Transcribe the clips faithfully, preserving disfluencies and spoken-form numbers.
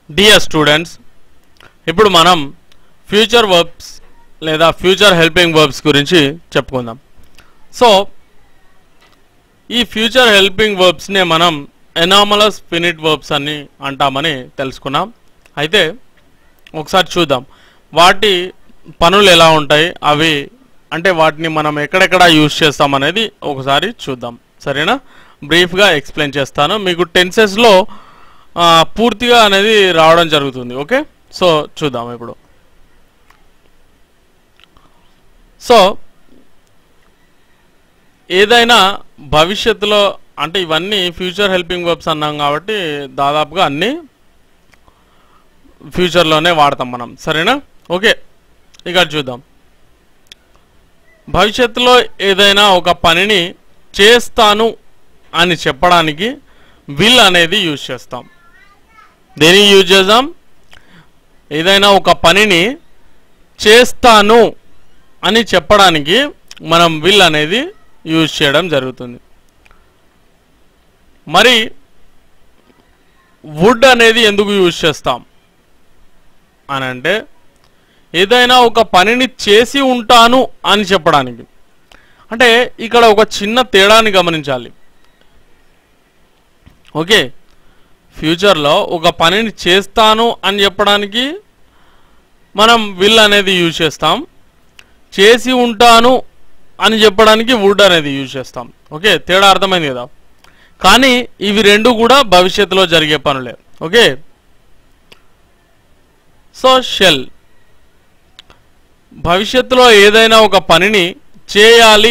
Dear students, ఇప్పుడు మనం future verbs లేదా ఫ్యూచర్ హెల్పింగ్ వర్బ్స్ గురించి చెప్పుకుందాం. సో ఈ ఫ్యూచర్ హెల్పింగ్ వర్బ్స్నే మనం ఎనామలస్ ఫినిట్ వర్బ్స్ అని అంటామని తెలుసుకున్నాం. అయితే ఒకసారి చూద్దాం వాటి పనులు ఎలా ఉంటాయి, అవి అంటే వాటిని మనం ఎక్కడెక్కడ యూజ్ చేస్తాం అనేది ఒకసారి చూద్దాం. సరేనా? బ్రీఫ్గా ఎక్స్ప్లెయిన్ చేస్తాను. మీకు టెన్సెస్లో పూర్తిగా అనేది రావడం జరుగుతుంది. ఓకే, సో చూద్దాం ఇప్పుడు. సో ఏదైనా భవిష్యత్తులో, అంటే ఇవన్నీ ఫ్యూచర్ హెల్పింగ్ వర్బ్స్ అన్నాం కాబట్టి దాదాపుగా అన్నీ ఫ్యూచర్లోనే వాడతాం మనం. సరేనా? ఓకే, ఇక్కడ చూద్దాం. భవిష్యత్తులో ఏదైనా ఒక పనిని చేస్తాను అని చెప్పడానికి విల్ అనేది యూజ్ చేస్తాం. దేని యూజ్ చేద్దాం? ఏదైనా ఒక పనిని చేస్తాను అని చెప్పడానికి మనం విల్ అనేది యూజ్ చేయడం జరుగుతుంది. మరి వుడ్ అనేది ఎందుకు యూజ్ చేస్తాం అని అంటే, ఏదైనా ఒక పనిని చేసి ఉంటాను అని చెప్పడానికి. అంటే ఇక్కడ ఒక చిన్న తేడాని గమనించాలి. ఓకే, ఫ్యూచర్లో ఒక పనిని చేస్తాను అని చెప్పడానికి మనం విల్ అనేది యూజ్ చేస్తాం, చేసి ఉంటాను అని చెప్పడానికి వుడ్ అనేది యూజ్ చేస్తాం. ఓకే, తేడా అర్థమైంది కదా? కానీ ఇవి రెండు కూడా భవిష్యత్తులో జరిగే పనులే. ఓకే, సో షెల్ భవిష్యత్తులో ఏదైనా ఒక పనిని చేయాలి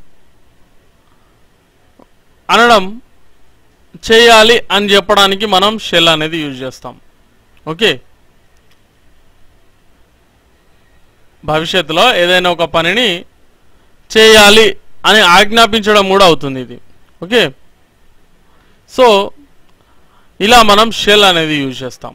అనడం, చేయాలి అని చెప్పడానికి మనం షెల్ అనేది యూజ్ చేస్తాం. ఓకే, భవిష్యత్తులో ఏదైనా ఒక పనిని చేయాలి అని ఆజ్ఞాపించడం కూడా అవుతుంది ఇది. ఓకే, సో ఇలా మనం షెల్ అనేది యూజ్ చేస్తాం.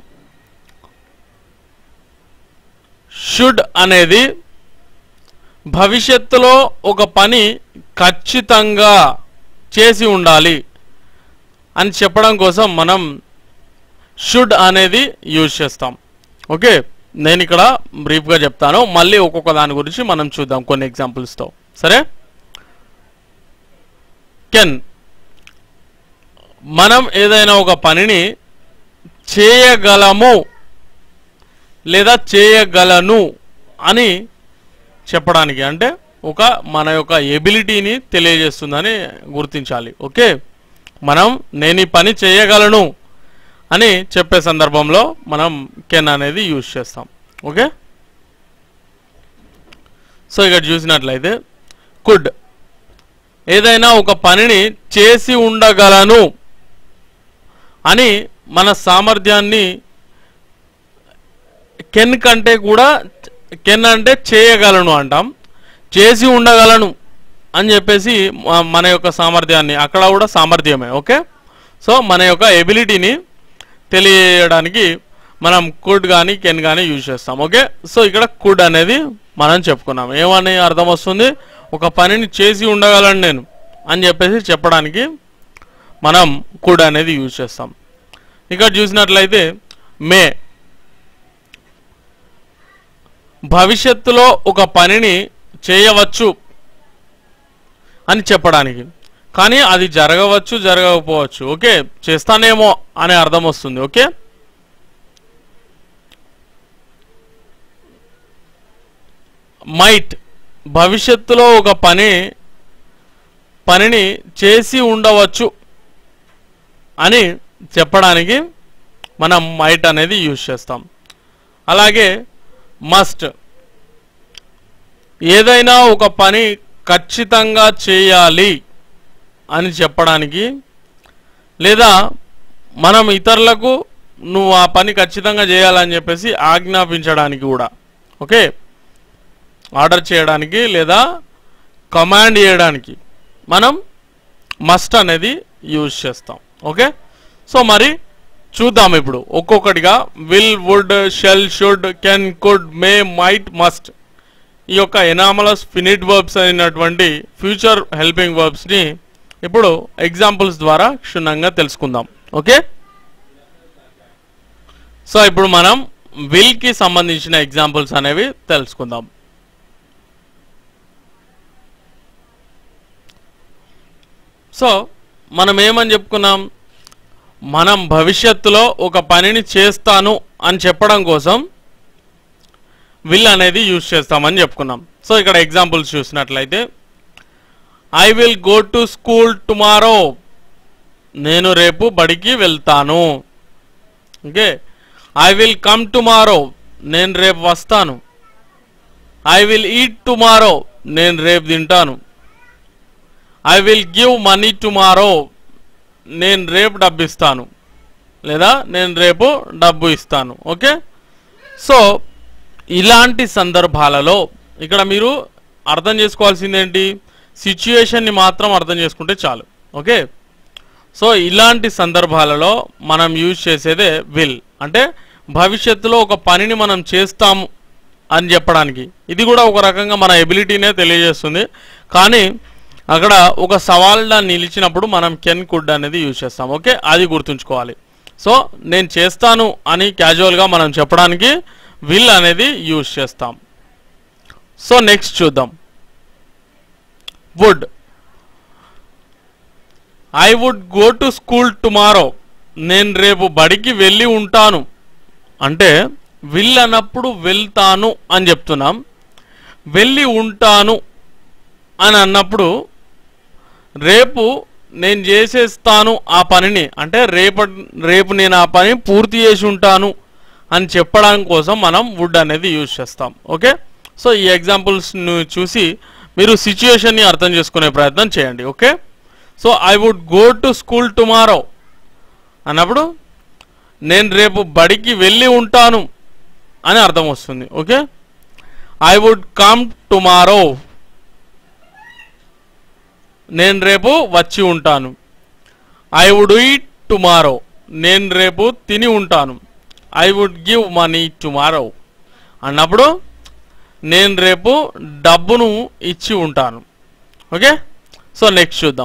షుడ్ అనేది భవిష్యత్తులో ఒక పని ఖచ్చితంగా చేసి ఉండాలి అని చెప్పడం కోసం మనం షుడ్ అనేది యూజ్ చేస్తాం. ఓకే, నేను ఇక్కడ బ్రీఫ్గా చెప్తాను, మళ్ళీ ఒక్కొక్క దాని గురించి మనం చూద్దాం కొన్ని ఎగ్జాంపుల్స్తో. సరే? కెన్ మనం ఏదైనా ఒక పనిని చేయగలము లేదా చేయగలను అని చెప్పడానికి, అంటే ఒక మన యొక్క ఎబిలిటీని తెలియజేస్తుందని గుర్తించాలి. ఓకే, మనం నేను ఈ పని చేయగలను అని చెప్పే సందర్భంలో మనం కెన్ అనేది యూజ్ చేస్తాం. ఓకే, సో ఇక్కడ చూసినట్లయితే కుడ్ ఏదైనా ఒక పనిని చేసి ఉండగలను అని మన సామర్థ్యాన్ని, కెన్ కంటే కూడా కెన్ అంటే చేయగలను అంటాం, చేసి ఉండగలను అని చెప్పేసి మన యొక్క సామర్థ్యాన్ని, అక్కడ కూడా సామర్థ్యమే. ఓకే, సో మన యొక్క ఎబిలిటీని తెలియడానికి మనం కుడ్ కానీ కెన్ కానీ యూజ్ చేస్తాం. ఓకే, సో ఇక్కడ కుడ్ అనేది మనం చెప్పుకున్నాం. ఏమని అర్థం వస్తుంది? ఒక పనిని చేసి ఉండగలను నేను అని చెప్పేసి చెప్పడానికి మనం కుడ్ అనేది యూజ్ చేస్తాం. ఇక్కడ చూసినట్లయితే మే భవిష్యత్తులో ఒక పనిని చేయవచ్చు అని చెప్పడానికి, కానీ అది జరగవచ్చు జరగకపోవచ్చు. ఓకే, చేస్తానేమో అనే అర్థం వస్తుంది. ఓకే, మైట్ భవిష్యత్తులో ఒక పని పనిని చేసి ఉండవచ్చు అని చెప్పడానికి మనం మైట్ అనేది యూజ్ చేస్తాం. అలాగే మస్ట్ ఏదైనా ఒక పని ఖచ్చితంగా చేయాలి అని చెప్పడానికి, లేదా మనం ఇతరులకు నువ్వు ఆ పని ఖచ్చితంగా చేయాలని చెప్పేసి ఆజ్ఞాపించడానికి కూడా. ఓకే, ఆర్డర్ చేయడానికి లేదా కమాండ్ చేయడానికి మనం మస్ట్ అనేది యూజ్ చేస్తాం. ఓకే, సో మరి చూద్దాం ఇప్పుడు ఒక్కొక్కటిగా. Will, would, shall, should, can, could, may, might, must ఈ యొక్క ఎనామలస్ ఫినిట్ వర్బ్స్ అయినటువంటి ఫ్యూచర్ హెల్పింగ్ వర్బ్స్ని ఇప్పుడు ఎగ్జాంపుల్స్ ద్వారా క్షుణ్ణంగా తెలుసుకుందాం. ఓకే, సో ఇప్పుడు మనం విల్ కి సంబంధించిన ఎగ్జాంపుల్స్ అనేవి తెలుసుకుందాం. సో మనం ఏమని చెప్పుకున్నాం, మనం భవిష్యత్తులో ఒక పనిని చేస్తాను అని చెప్పడం కోసం విల్ అనేది యూజ్ చేస్తామని చెప్పుకున్నాం. సో ఇక్కడ ఎగ్జాంపుల్స్ చూసినట్లయితే I will go to school tomorrow, నేను రేపు బడికి వెళ్తాను. Okay, I will come tomorrow, నేను రేపు వస్తాను. ఐ విల్ ఈట్ టుమారో, నేను రేపు తింటాను. I will give money tomorrow, నేను రేపు డబ్బు ఇస్తాను లేదా నేను రేపు డబ్బు ఇస్తాను. ఓకే, సో ఇలాంటి సందర్భాలలో ఇక్కడ మీరు అర్థం చేసుకోవాల్సింది ఏంటి, సిచ్యుయేషన్ని మాత్రం అర్థం చేసుకుంటే చాలు. ఓకే, సో ఇలాంటి సందర్భాలలో మనం యూజ్ చేసేదే విల్, అంటే భవిష్యత్తులో ఒక పనిని మనం చేస్తాము అని చెప్పడానికి. ఇది కూడా ఒక రకంగా మన ఎబిలిటీనే తెలియజేస్తుంది, కానీ అక్కడ ఒక సవాల్గా నిలిచినప్పుడు మనం కెన్ కుడ్ అనేది యూజ్ చేస్తాం. ఓకే, అది గుర్తుంచుకోవాలి. సో నేను చేస్తాను అని క్యాజువల్గా మనం చెప్పడానికి విల్ అనేది యూజ్ చేస్తాం. సో నెక్స్ట్ చూద్దాం, would. I would go to school tomorrow, నేను రేపు బడికి వెళ్ళి ఉంటాను. అంటే విల్ అన్నప్పుడు వెళ్తాను అని చెప్తున్నాం, వెళ్ళి ఉంటాను అని అన్నప్పుడు రేపు నేను చేసేస్తాను ఆ పనిని, అంటే రేపు రేపు నేను ఆ పని పూర్తి చేసి ఉంటాను అని చెప్పడానికి కోసం మనం వుడ్ అనేది యూజ్ చేస్తాం. ఓకే, సో ఈ ఎగ్జాంపుల్స్ను చూసి మీరు సిచ్యుయేషన్ని అర్థం చేసుకునే ప్రయత్నం చేయండి. Okay, so I would go to school tomorrow అన్నప్పుడు నేను రేపు బడికి వెళ్ళి ఉంటాను అని అర్థం వస్తుంది. Okay, I would come tomorrow, నేను రేపు వచ్చి ఉంటాను. ఐ వుడ్ ఈట్ టుమారో, నేను రేపు తిని ఉంటాను. I would give money tomorrow అన్నప్పుడు నేను రేపు డబ్బును ఇచ్చి ఉంటాను. ఓకే, సో నెక్స్ట్ చూద్దాం,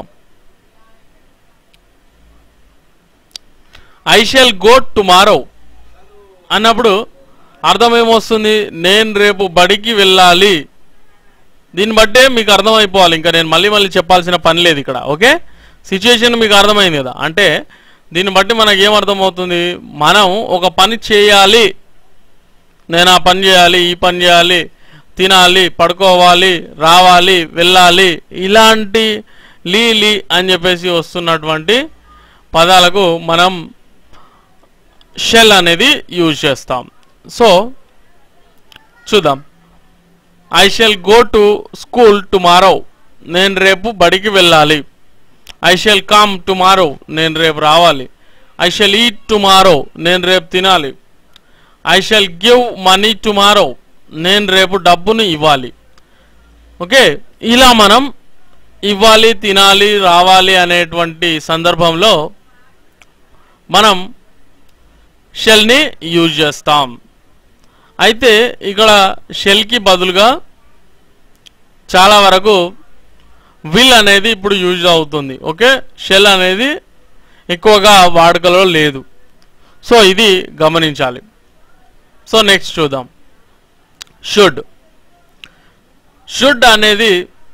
ఐ షల్ గో టుమారో అన్నప్పుడు అర్థం ఏమొస్తుంది, నేను రేపు బడికి వెళ్ళాలి. దీన్ని బట్టే మీకు అర్థమైపోవాలి, ఇంకా నేను మళ్ళీ మళ్ళీ చెప్పాల్సిన పని లేదు ఇక్కడ. ఓకే, సిచ్యుయేషన్ మీకు అర్థమైంది కదా, అంటే దీన్ని బట్టి మనకు ఏమర్థమవుతుంది, మనం ఒక పని చేయాలి, నేను ఆ పని చేయాలి, ఈ పని చేయాలి, తినాలి, పడుకోవాలి, రావాలి, వెళ్ళాలి, ఇలాంటి లీ లీ అని చెప్పేసి వస్తున్నటువంటి పదాలకు మనం షెల్ అనేది యూజ్ చేస్తాం. సో చూద్దాం, I shall go to school tomorrow, నేను రేపు బడికి వెళ్ళాలి. ఐ షెల్ కమ్ టుమారో, నేను రేపు రావాలి. ఐ షెల్ ఈట్ టుమారో, నేను రేపు తినాలి. I shall give money tomorrow, నేను రేపు డబ్బును ఇవ్వాలి. ఓకే, ఇలా మనం ఇవ్వాలి, తినాలి, రావాలి అనేటువంటి సందర్భంలో మనం షెల్ని యూజ్ చేస్తాం. అయితే ఇక్కడ షెల్కి బదులుగా చాలా వరకు విల్ అనేది ఇప్పుడు యూజ్ అవుతుంది. ఓకే, షెల్ అనేది ఎక్కువగా వాడుకలో లేదు, సో ఇది గమనించాలి. సో నెక్స్ట్ చూద్దాం, షుడ్. షుడ్ అనేది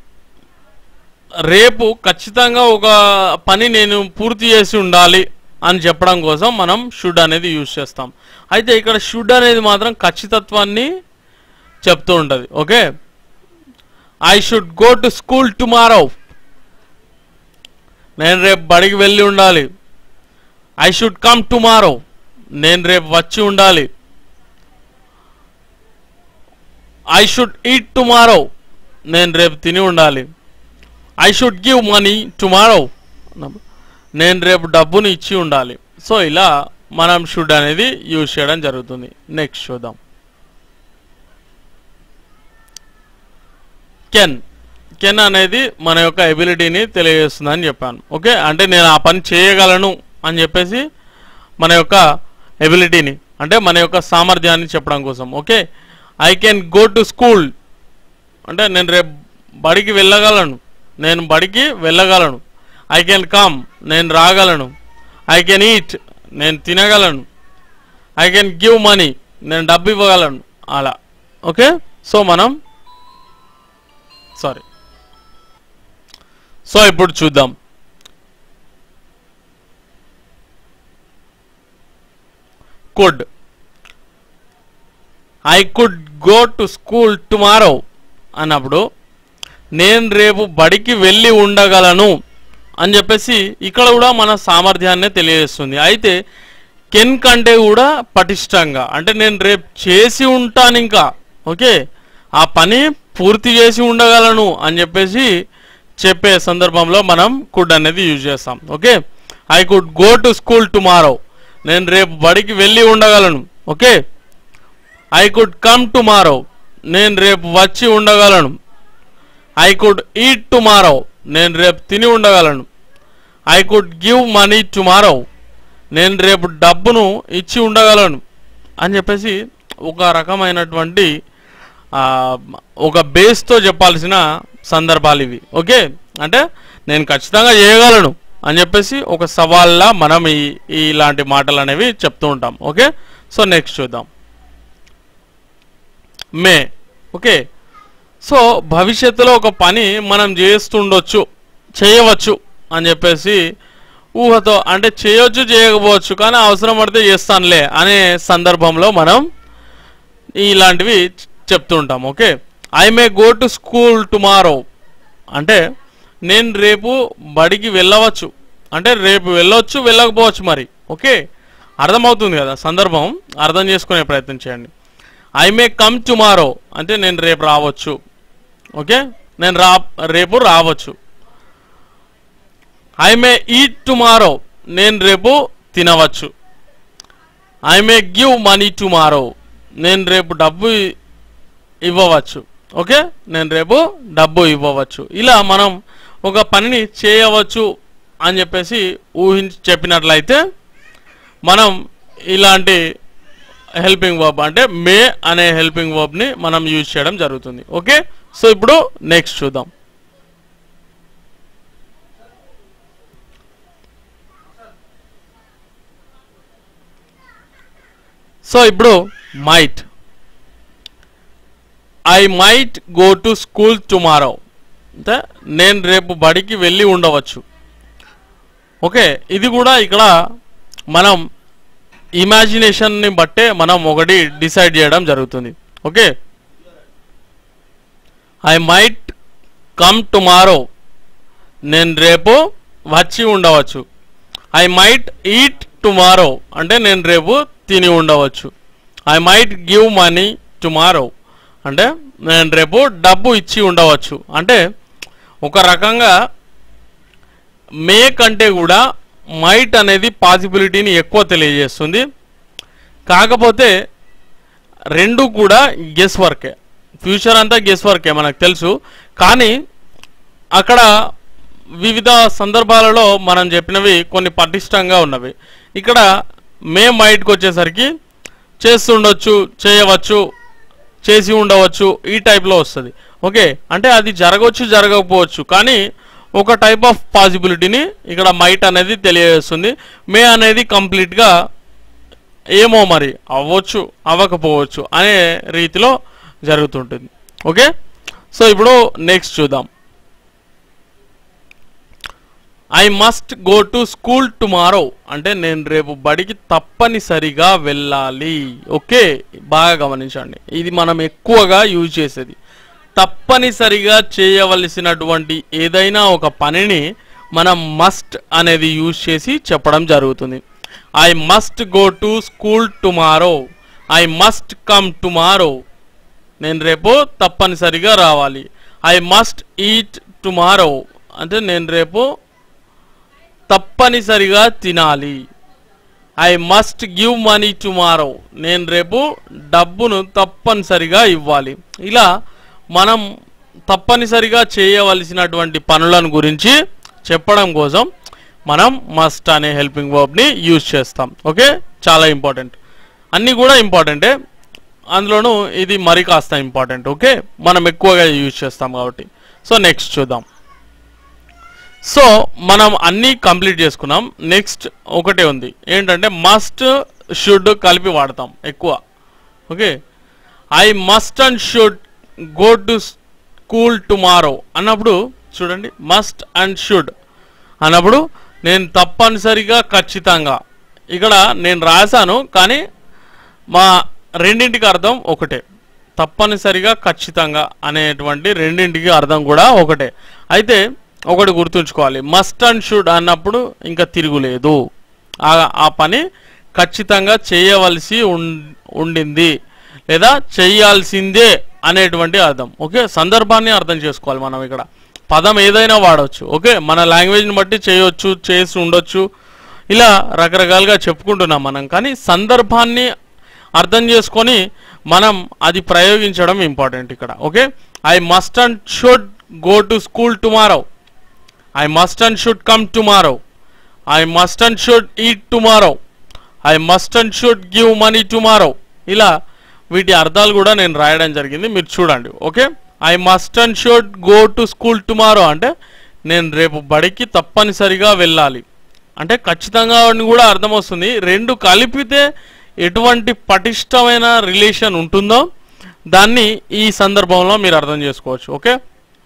రేపు ఖచ్చితంగా ఒక పని నేను పూర్తి చేసి ఉండాలి అని చెప్పడం కోసం మనం షుడ్ అనేది యూజ్ చేస్తాం. అయితే ఇక్కడ షుడ్ అనేది మాత్రం ఖచ్చితత్వాన్ని చెప్తూ ఉంటుంది. Okay, I should go to school tomorrow, నేను రేపు బడికి వెళ్ళి ఉండాలి. ఐ షుడ్ కమ్ టుమారో, నేను రేపు వచ్చి ఉండాలి. ఐ షుడ్ ఈట్ టుమారో, నేను రేపు తిని ఉండాలి. I should give money tomorrow, నేను రేపు డబ్బును ఇచ్చి ఉండాలి. సో ఇలా మనం షుడ్ అనేది యూజ్ చేయడం జరుగుతుంది. నెక్స్ట్ చూద్దాం, కెన్. కెన్ అనేది మన యొక్క ఎబిలిటీని తెలియజేస్తుందని చెప్పాను. ఓకే, అంటే నేను ఆ పని చేయగలను అని చెప్పేసి మన యొక్క ఎబిలిటీని, అంటే మన యొక్క సామర్థ్యాన్ని చెప్పడం కోసం. Okay, I can go to school అంటే నేను రేపు బడికి వెళ్ళగలను, నేను బడికి వెళ్ళగలను. ఐ కెన్ కమ్, నేను రాగలను. ఐ కెన్ ఈట్, నేను తినగలను. ఐ కెన్ గివ్ మనీ, నేను డబ్బు ఇవ్వగలను అలా. ఓకే, సో మనం సారీ సో ఇప్పుడు చూద్దాం. Could, I could go to school tomorrow అన్నప్పుడు నేను రేపు బడికి వెళ్ళి ఉండగలను అని చెప్పేసి ఇక్కడ కూడా మన సామర్థ్యాన్ని తెలియజేస్తుంది. అయితే కెన్ కంటే కూడా పటిష్టంగా, అంటే నేను రేపు చేసి ఉంటాను ఇంకా, ఓకే ఆ పని పూర్తి చేసి ఉండగలను అని చెప్పేసి చెప్పే సందర్భంలో మనం కుడ్ అనేది యూజ్ చేస్తాం. Okay, I could go to school tomorrow, నేను రేపు బడికి వెళ్ళి ఉండగలను. Okay, I could come tomorrow, నేను రేపు వచ్చి ఉండగలను. ఐ కుడ్ ఈట్ టుమారో, నేను రేపు తిని ఉండగలను. I could give money tomorrow, నేను రేపు డబ్బును ఇచ్చి ఉండగలను అని చెప్పేసి ఒక రకమైనటువంటి ఒక బేస్తో చెప్పాల్సిన సందర్భాలు ఇవి. ఓకే, అంటే నేను ఖచ్చితంగా చేయగలను అని చెప్పేసి ఒక సవాల్లా మనం ఈ ఇలాంటి మాటలు అనేవి చెప్తూ ఉంటాం. ఓకే, సో నెక్స్ట్ చూద్దాం. మే. ఓకే, సో భవిష్యత్తులో ఒక పని మనం చేస్తుండొచ్చు, చేయవచ్చు అని చెప్పేసి ఊహతో, అంటే చేయొచ్చు చేయకపోవచ్చు కానీ అవసరం పడితే చేస్తానులే అనే సందర్భంలో మనం ఇలాంటివి చెప్తూ ఉంటాం. Okay, I may go to school tomorrow అంటే నేను రేపు బడికి వెళ్ళవచ్చు, అంటే రేపు వెళ్ళవచ్చు వెళ్ళకపోవచ్చు మరి. ఓకే, అర్థమవుతుంది కదా సందర్భం, అర్థం చేసుకునే ప్రయత్నం చేయండి. ఐ మే కమ్ టుమారో అంటే నేను రేపు రావచ్చు. ఓకే, నేను రా రేపు రావచ్చు. ఐ మే ఈట్ టుమారో, నేను రేపు తినవచ్చు. I may give money tomorrow, నేను రేపు డబ్బు ఇవ్వవచ్చు. ఓకే, నేను రేపు డబ్బు ఇవ్వవచ్చు. ఇలా మనం ఒక పనిని చేయవచ్చు అని చెప్పేసి ఊహించి చెప్పినట్లయితే మనం ఇలాంటి హెల్పింగ్ వర్బ్ అంటే మే అనే హెల్పింగ్ వర్బ్ని మనం యూజ్ చేయడం జరుగుతుంది. ఓకే, సో ఇప్పుడు నెక్స్ట్ చూద్దాం. సో ఇప్పుడు might, I might go to school tomorrow అంటే నేను రేపు బడికి వెళ్ళి ఉండవచ్చు. ఓకే, ఇది కూడా ఇక్కడ మనం ఇమాజినేషన్ని బట్టే మనం ఒకటి డిసైడ్ చేయడం జరుగుతుంది. Okay, I might come tomorrow, నేను రేపు వచ్చి ఉండవచ్చు. ఐ మైట్ ఈట్ టుమారో అంటే నేను రేపు తిని ఉండవచ్చు. I might give money tomorrow అంటే నేను రేపు డబ్బు ఇచ్చి ఉండవచ్చు. అంటే ఒక రకంగా మే కంటే కూడా మైట్ అనేది పాసిబిలిటీని ఎక్కువ తెలియజేస్తుంది. కాకపోతే రెండు కూడా గెస్ వర్కే, ఫ్యూచర్ అంతా గెస్ వర్కే మనకు తెలుసు. కానీ అక్కడ వివిధ సందర్భాలలో మనం చెప్పినవి కొన్ని పటిష్టంగా ఉన్నవి. ఇక్కడ మే మైట్కి వచ్చేసరికి చేస్తుండొచ్చు, చేయవచ్చు, చేసి ఉండవచ్చు, ఈ టైప్లో వస్తుంది. ఓకే, అంటే అది జరగవచ్చు జరగకపోవచ్చు కానీ ఒక టైప్ ఆఫ్ పాసిబిలిటీని ఇక్కడ మైట్ అనేది తెలియజేస్తుంది. మే అనేది కంప్లీట్గా ఏమో మరి అవ్వచ్చు అవ్వకపోవచ్చు అనే రీతిలో జరుగుతుంటుంది. ఓకే, సో ఇప్పుడు నెక్స్ట్ చూద్దాం. I must go to school tomorrow అంటే నేను రేపు బడికి తప్పనిసరిగా వెళ్ళాలి. ఓకే, బాగా గమనించండి, ఇది మనం ఎక్కువగా యూజ్ చేసేది. తప్పనిసరిగా చేయవలసినటువంటి ఏదైనా ఒక పనిని మనం మస్ట్ అనేది యూజ్ చేసి చెప్పడం జరుగుతుంది. I must go to school tomorrow, I must come tomorrow నేను రేపు తప్పనిసరిగా రావాలి. ఐ మస్ట్ ఈట్ టుమారో అంటే నేను రేపు తప్పనిసరిగా తినాలి. I must give money tomorrow నేను రేపు డబ్బును తప్పనిసరిగా ఇవ్వాలి. ఇలా మనం తప్పనిసరిగా చేయవలసినటువంటి పనులను గురించి చెప్పడం కోసం మనం మస్ట్ అనే హెల్పింగ్ వర్బ్ని యూజ్ చేస్తాం. ఓకే, చాలా ఇంపార్టెంట్, అన్నీ కూడా ఇంపార్టెంటే, అందులోనూ ఇది మరి కాస్త ఇంపార్టెంట్. ఓకే, మనం ఎక్కువగా యూజ్ చేస్తాం కాబట్టి. సో నెక్స్ట్ చూద్దాం. సో మనం అన్నీ కంప్లీట్ చేసుకున్నాం. నెక్స్ట్ ఒకటే ఉంది, ఏంటంటే మస్ట్ షుడ్ కలిపి వాడతాం ఎక్కువ. Okay, I must and should go to school tomorrow అన్నప్పుడు చూడండి, మస్ట్ అండ్ షుడ్ అన్నప్పుడు నేను తప్పనిసరిగా ఖచ్చితంగా, ఇక్కడ నేను రాశాను కానీ మా రెండింటికి అర్థం ఒకటే. తప్పనిసరిగా ఖచ్చితంగా అనేటువంటి రెండింటికి అర్థం కూడా ఒకటే. అయితే ఒకటి గుర్తుంచుకోవాలి, మస్ట్ అండ్ షుడ్ అన్నప్పుడు ఇంకా తిరుగులేదు, ఆ పని ఖచ్చితంగా చేయవలసి ఉండింది లేదా చేయాల్సిందే అనేటువంటి అర్థం. ఓకే, సందర్భాన్ని అర్థం చేసుకోవాలి మనం. ఇక్కడ పదం ఏదైనా వాడవచ్చు. ఓకే, మన లాంగ్వేజ్ని బట్టి చేయవచ్చు, చేసి ఉండొచ్చు, ఇలా రకరకాలుగా చెప్పుకుంటున్నాం మనం. కానీ సందర్భాన్ని అర్థం చేసుకొని మనం అది ప్రయోగించడం ఇంపార్టెంట్ ఇక్కడ. Okay, I must and should go to school tomorrow, I must and should come tomorrow, I must and should eat tomorrow, I must and should give money tomorrow. ఇలా వీటి అర్థాలు కూడా నేను రాయడం జరిగింది, మీరు చూడండి. Okay, I must and should go to school tomorrow అంటే నేను రేపు బడికి తప్పనిసరిగా వెళ్ళాలి అంటే ఖచ్చితంగా అని కూడా అర్థం వస్తుంది. రెండు కలిపితే ఎటువంటి పటిష్టమైన రిలేషన్ ఉంటుందో దాన్ని ఈ సందర్భంలో మీరు అర్థం చేసుకోవచ్చు. ఓకే,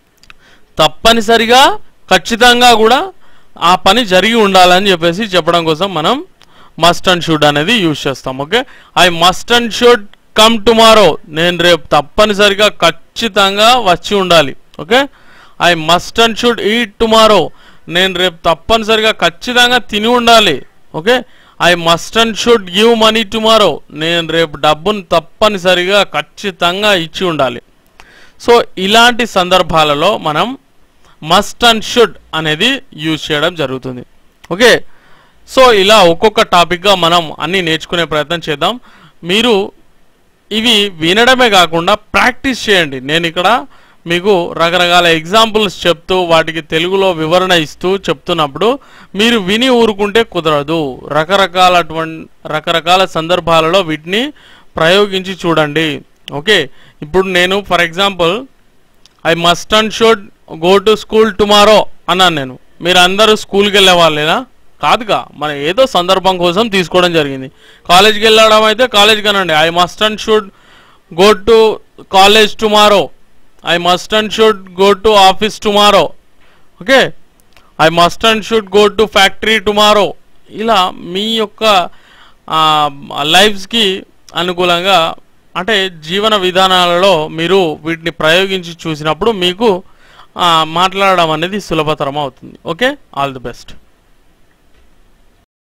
తప్పనిసరిగా ఖచ్చితంగా కూడా ఆ పని జరిగి ఉండాలని చెప్పేసి చెప్పడం కోసం మనం మస్ట్ అండ్ షుడ్ అనేది యూజ్ చేస్తాం. Okay, I must and should come tomorrow, నేను రేపు తప్పనిసరిగా ఖచ్చితంగా వచ్చి ఉండాలి. Okay, I must and should eat tomorrow, నేను రేపు తప్పనిసరిగా ఖచ్చితంగా తిని ఉండాలి. Okay, I must and should give money tomorrow, నేను రేపు డబ్బును తప్పనిసరిగా ఖచ్చితంగా ఇచ్చి ఉండాలి. సో ఇలాంటి సందర్భాలలో మనం మస్ట్ అండ్ షుడ్ అనేది యూజ్ చేయడం జరుగుతుంది. ఓకే, సో ఇలా ఒక్కొక్క టాపిక్గా మనం అన్నీ నేర్చుకునే ప్రయత్నం చేద్దాం. మీరు ఇవి వినడమే కాకుండా ప్రాక్టీస్ చేయండి. నేను ఇక్కడ మీకు రకరకాల ఎగ్జాంపుల్స్ చెప్తూ వాటికి తెలుగులో వివరణ ఇస్తూ చెప్తున్నప్పుడు మీరు విని ఊరుకుంటే కుదరదు. రకరకాలటువంటి రకరకాల సందర్భాలలో వీటిని ప్రయోగించి చూడండి. ఓకే, ఇప్పుడు నేను for example I must and should go to school tomorrow అన్నాను. నేను మీరు అందరూ స్కూల్కి వెళ్ళే వాళ్ళేనా? కాదుగా, మన ఏదో సందర్భం కోసం తీసుకోవడం జరిగింది. కాలేజ్కి వెళ్ళడం అయితే కాలేజ్కి అనండి, I must and should go to college tomorrow, I must and should go to office tomorrow. Okay, I must and should go to factory tomorrow. ఇలా మీ యొక్క లైఫ్స్కి అనుకూలంగా అంటే జీవన విధానాలలో మీరు వీటిని ప్రయోగించి చూసినప్పుడు మీకు మాట్లాడడం అనేది సులభతరం అవుతుంది. Okay, all the best.